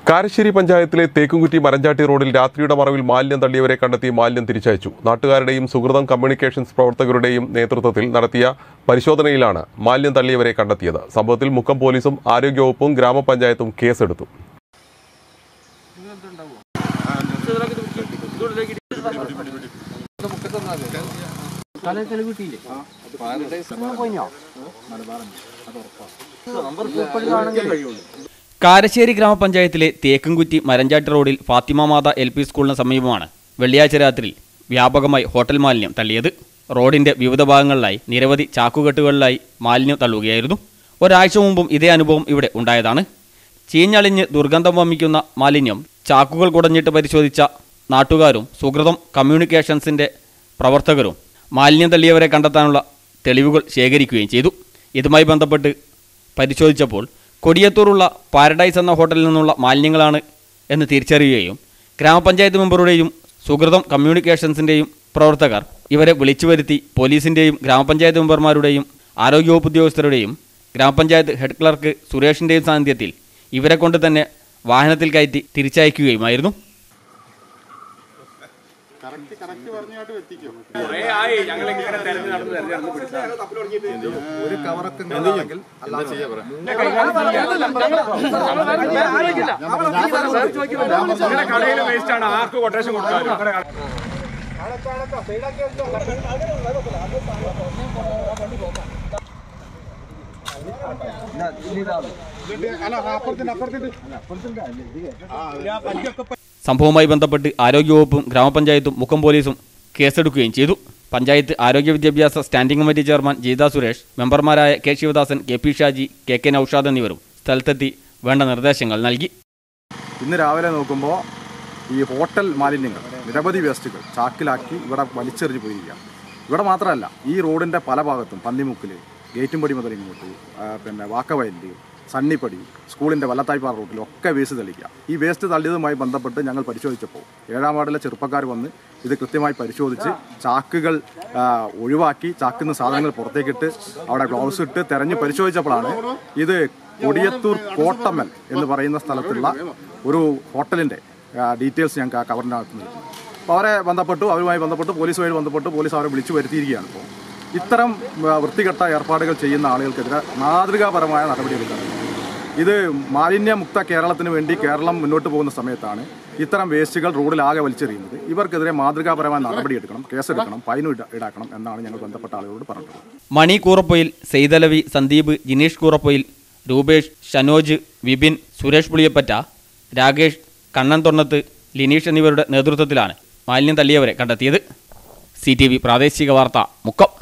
കാരശ്ശേരി പഞ്ചായത്തിലെ തേക്കുംകുറ്റി മരഞ്ചാട്ടി റോഡിൽ രാത്രിയുടെ മറവിൽ മാലിന്യം തള്ളിയവരെ കണ്ടെത്തി മാലിന്യം തിരിച്ചയച്ചു. നാട്ടുകാരുടെയും സുഹൃതം കമ്മ്യൂണിക്കേഷൻസ് പ്രവർത്തകരുടെയും നേതൃത്വത്തിൽ നടത്തിയ പരിശോധനയിലാണ് മാലിന്യം തള്ളിയവരെ കണ്ടെത്തിയത്. സംഭവത്തിൽ മുക്കം പോലീസും ആരോഗ്യവകുപ്പും ഗ്രാമപഞ്ചായത്തും കേസെടുത്തു. കാരശ്ശേരി ഗ്രാമപഞ്ചായത്തിലെ തേക്കുംകുറ്റി മരഞ്ചാട്ടി റോഡിൽ ഫാത്തിമ മാത LP സ്കൂളിന് സമീപമാണ് വെള്ളിയാഴ്ച രാത്രി വ്യാപകമായി ഹോട്ടൽ മാലിന്യം തള്ളിയത്. റോഡിന്റെ വിവിധ ഭാഗങ്ങളിലായി നിരവധി ചാക്കുകെട്ടുകളിലായി മാലിന്യം തള്ളുകയായിരുന്നു. ഒരാഴ്ച മുമ്പും ഇതേ അനുഭവം ഇവിടെ ഉണ്ടായതാണ്. ചീഞ്ഞളിഞ്ഞ് ദുർഗന്ധം വമിക്കുന്ന മാലിന്യം ചാക്കുകൾ കുടഞ്ഞിട്ട് പരിശോധിച്ച നാട്ടുകാരും സുഹൃതം കമ്മ്യൂണിക്കേഷൻസിന്റെ പ്രവർത്തകരും മാലിന്യം തള്ളിയവരെ കണ്ടെത്താനുള്ള തെളിവുകൾ ശേഖരിക്കുകയും ചെയ്തു. ഇതുമായി ബന്ധപ്പെട്ട് പരിശോധിച്ചപ്പോൾ കൊടിയത്തൂറുള്ള പാരഡൈസ് എന്ന ഹോട്ടലിൽ നിന്നുള്ള മാലിന്യങ്ങളാണ് എന്ന് തിരിച്ചറിയുകയും ഗ്രാമപഞ്ചായത്ത് മെമ്പറുടെയും സുഹൃതം കമ്മ്യൂണിക്കേഷൻസിൻ്റെയും പ്രവർത്തകർ ഇവരെ വിളിച്ചു വരുത്തി പോലീസിൻ്റെയും ഗ്രാമപഞ്ചായത്ത് മെമ്പർമാരുടെയും ആരോഗ്യവകുപ്പ് ഉദ്യോഗസ്ഥരുടെയും ഗ്രാമപഞ്ചായത്ത് ഹെഡ് ക്ലർക്ക് സുരേഷിൻ്റെയും സാന്നിധ്യത്തിൽ ഇവരെ കൊണ്ട് തന്നെ വാഹനത്തിൽ കയറ്റി തിരിച്ചയക്കുകയുമായിരുന്നു. സംഭവവുമായി ബന്ധപ്പെട്ട് ആരോഗ്യവകുപ്പും ഗ്രാമപഞ്ചായത്തും മുക്കം പോലീസും കേസെടുക്കുകയും ചെയ്തു. പഞ്ചായത്ത് ആരോഗ്യ വിദ്യാഭ്യാസ standing committee chairman Geetha Suresh, മെമ്പർമാരായ K. Sivadasan, KP Shaji, KK Naushad എന്നിവരും സ്ഥലത്തെത്തി വേണ്ട നിർദ്ദേശങ്ങൾ നൽകി. ഇന്ന് രാവിലെ നോക്കുമ്പോൾ ഈ ഹോട്ടൽ മാലിന്യങ്ങൾ, നിരവധി വേസ്റ്റുകൾ ചാക്കിലാക്കി ഇവിടെ വലിച്ചെറിഞ്ഞ് പോയിരിക്കുക. ഇവിടെ മാത്രമല്ല, ഈ റോഡിൻ്റെ പല ഭാഗത്തും പന്നിമുക്കിൽ, ഗേറ്റുംപടി മുതൽ ഇങ്ങോട്ട് വാക്കവയലിൽ, സണ്ണിപ്പടി, സ്കൂളിൻ്റെ വല്ലത്തായ്പാറ റൂട്ടിലൊക്കെ വേസ്റ്റ് തള്ളിക്കുക. ഈ വേസ്റ്റ് തള്ളിയതുമായി ബന്ധപ്പെട്ട് ഞങ്ങൾ പരിശോധിച്ചപ്പോൾ 7-ാം വാർഡിലെ ചെറുപ്പക്കാർ വന്ന് ഇത് കൃത്യമായി പരിശോധിച്ച് ചാക്കുകൾ ഒഴിവാക്കി ചാക്കിൽ നിന്ന് സാധനങ്ങൾ പുറത്തേക്കിട്ട് അവിടെ ഗ്ലൗസ് ഇട്ട് തെരഞ്ഞ് പരിശോധിച്ചപ്പോഴാണ് ഇത് കൊടിയത്തൂർ കോട്ടമ്മൽ എന്ന് പറയുന്ന സ്ഥലത്തുള്ള ഒരു ഹോട്ടലിൻ്റെ ഡീറ്റെയിൽസ് ഞങ്ങൾക്ക് ആ കവറിനകത്ത് നിൽക്കുന്നു. അപ്പോൾ അവരുമായി ബന്ധപ്പെട്ട് പോലീസുമായി ബന്ധപ്പെട്ട് പോലീസ് അവരെ വിളിച്ചു വരുത്തിയിരിക്കുകയാണ്. ഇപ്പോൾ ഇത്തരം വൃത്തികെട്ട ഏർപ്പാടുകൾ ചെയ്യുന്ന ആളുകൾക്കെതിരെ മാതൃകാപരമായ നടപടിയെടുക്കണം. ഇത് മാലിന്യമുക്ത കേരളത്തിന് വേണ്ടി കേരളം മുന്നോട്ട് പോകുന്ന സമയത്താണ് ഇത്തരം വേസ്റ്റുകൾ റോഡിലാകെ വലിച്ചെറിയുന്നത്. ഇവർക്കെതിരെ മാതൃകാപരമായ നടപടിയെടുക്കണം, കേസെടുക്കണം, ഫൈൻ ഈടാക്കണം എന്നാണ് ഞങ്ങൾ ബന്ധപ്പെട്ട ആളുകളോട് പറഞ്ഞത്. മണി കൂറപ്പൊയിൽ, സെയ്തലവി, സന്ദീപ്, ജിനീഷ് കൂറപ്പൊയിൽ, രൂപേഷ്, ഷനോജ്, വിപിൻ, സുരേഷ് പുളിയപ്പറ്റ, രാകേഷ്, കണ്ണൻ തൊണ്ണത്ത്, ലിനീഷ് എന്നിവരുടെ നേതൃത്വത്തിലാണ് മാലിന്യം തള്ളിയവരെ കണ്ടെത്തിയത്. CTV പ്രാദേശിക വാർത്ത, മുക്കം.